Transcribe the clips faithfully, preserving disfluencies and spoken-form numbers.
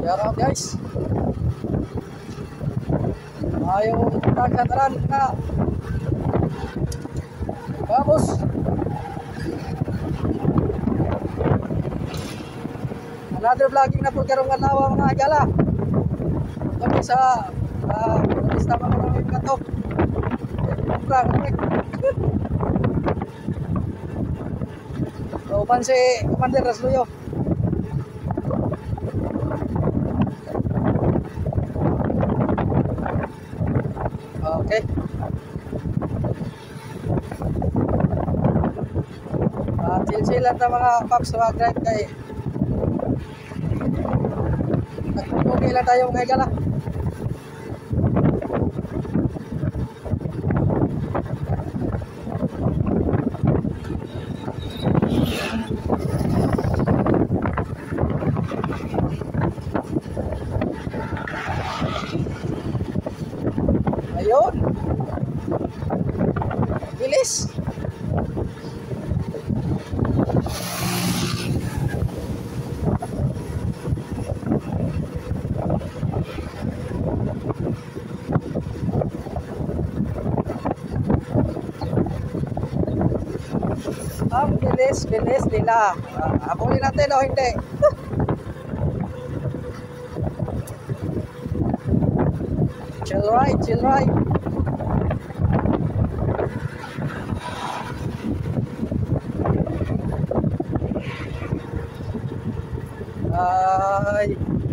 Shout out guys. Ayaw nagkataran na. Vamos. Another vlogging na po karong adlaw mga higala. Kami sa uh, lista mga mga kato. Kumprang kami. So, pan si Commander Rasluyo. Okay. Uh, chill-chill lang na mga paps na drive kay okay lang tayo mga higala. Ayun. Bilis. Ang bilis, bilis nila. Uh, Abulin natin o hindi. Chill right, chill right. Ay.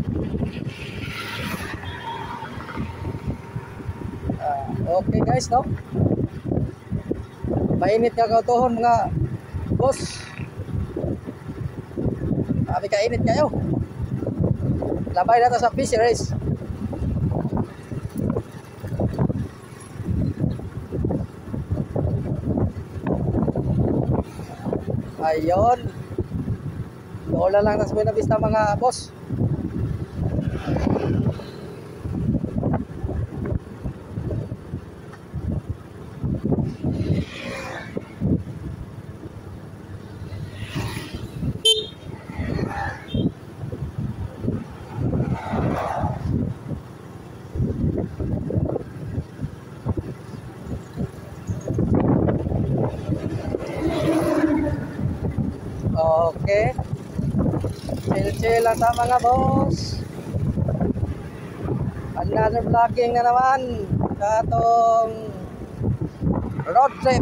Uh, okay guys, no? Mainit nga kautuhon mga boss. Sabi ka init kayo. Labay na sa fisheries. Ayun. Doon lang na sa Buena Vista mga boss. Okay. Chill-chill lang sa mga boss. Another vlogging na naman sa atong road trip.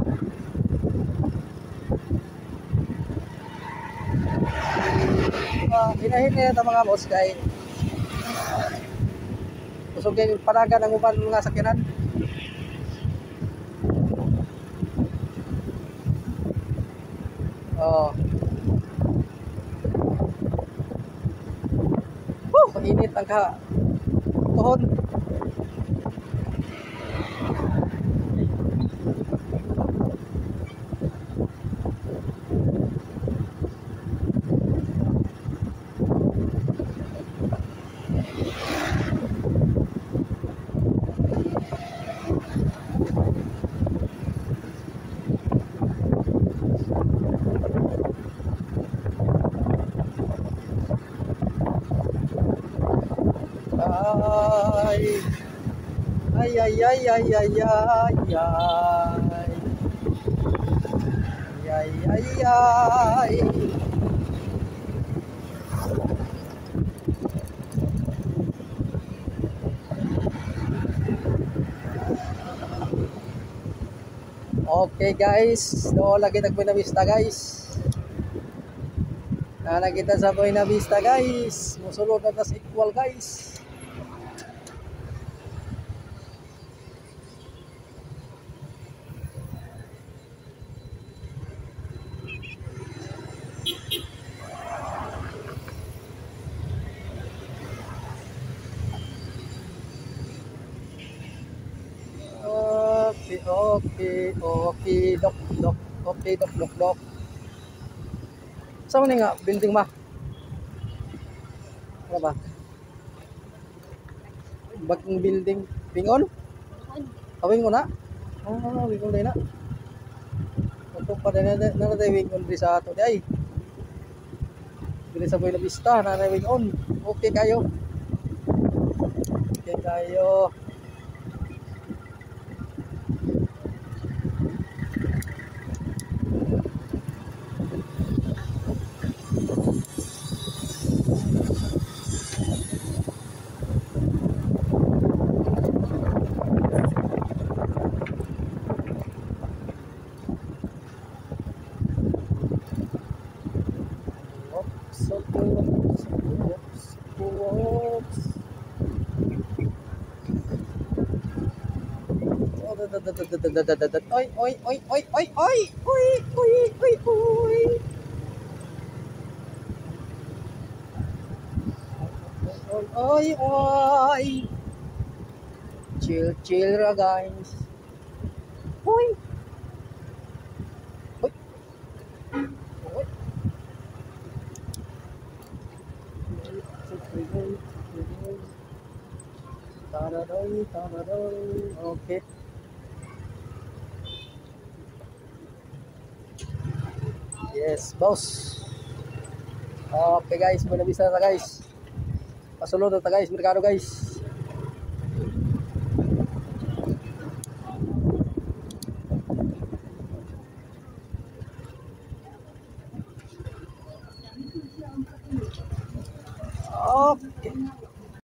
Uh, hinahin nila ito mga boss kay kusugin panagan ng uban mga sakyanan. Oh. Init ang ka tuhod. Ay, ay, ay, ay, ay, ay, ay, ay, ay, ay, ay. Okay guys, doon lagi na Buena Vista guys. Na kita sa Buena Vista guys. Musulod na tas equal guys. Okay, okay, okay, dok, dok, okay, dok, dok, dok. Saan mo nga building ma? Ano ba? Bagong building. Bingon? Ah, bingon na? Ah, bingon din na. Ito pa din na natin bingon din sa ato. Ay, bili sa Buena Vista, na natin bingon. Okay kayo. Okay tayo. Oops, oops, oops, oops. Oy, oy, oy, oy, oy, oy, oy, oy, oy, oy. Oy, oy, oy. Chill, chill ra guys. Oy. Oy. Oy. Tararay, tararay. Okay. Yes, boss. Okay guys, manabisa na guys. Pasulod na ta guys, merkado guys. Okay.